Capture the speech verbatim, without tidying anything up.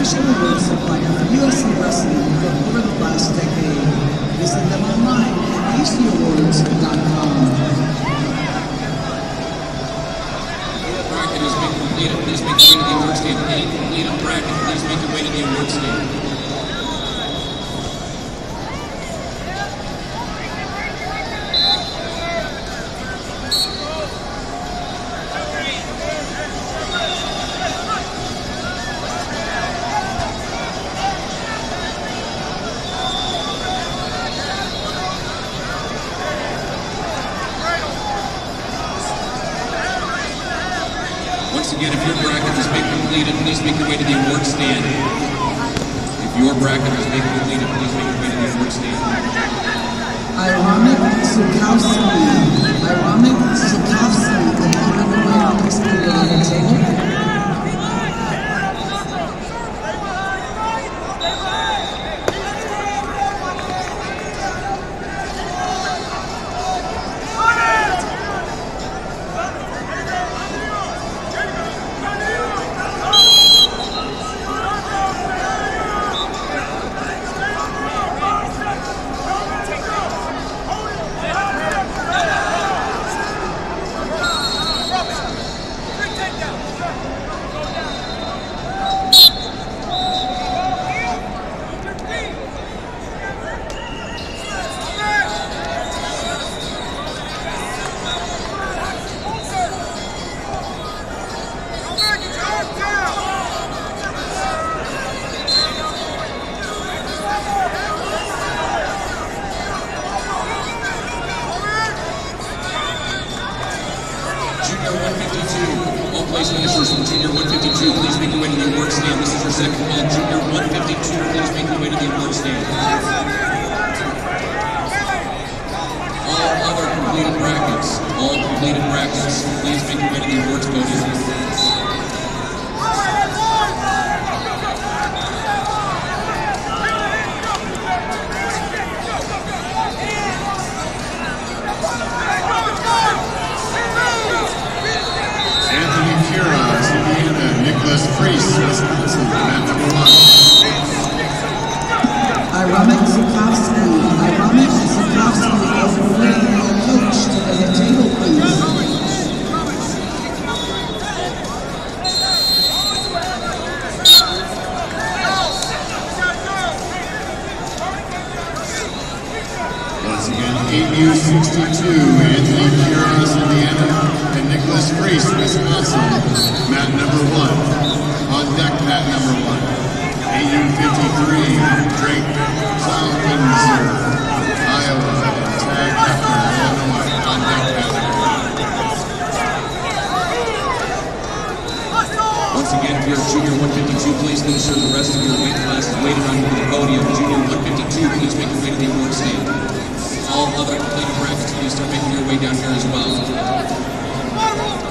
official award supplier for U F C Wrestling for over the last decade. Visit them online at a c awards dot com. Bracket has been completed. Please make your way to the award stand. A completed bracket. Please make your way to the award stand. Once again, if your bracket has been completed, please make your way to the award stand. If your bracket has been completed, please make your way to the award stand. Ironic Sukowski. Ironic Sukowski. The number one excluded on the table. one fifty-two. All place finishers from Junior one fifty-two, please make your way to the award stand. This is your second call. Junior one fifty-two, please make your way to the award stand. All other completed brackets, all completed brackets, please make your way to the awards podium. Nicholas Priest, Wisconsin, mat number one. Ironic Sukowski. Ironic Sukowski is bringing a coach to the head table, please. Once again, eight U sixty-two, Anthony Quiroz, Indiana, and Nicholas Priest, Wisconsin, mat number one. On deck, mat number one. A U fifty-three, Drake Salkinzer, Iowa, Tag Hefner, Illinois, on deck, mat number one. Once again, if you're a Junior one fifty-two, please make sure the rest of your weight class is waiting on you at the podium. Junior one fifty-two, please make your way to the award stand. All other completed brackets, please start making your way down here as well.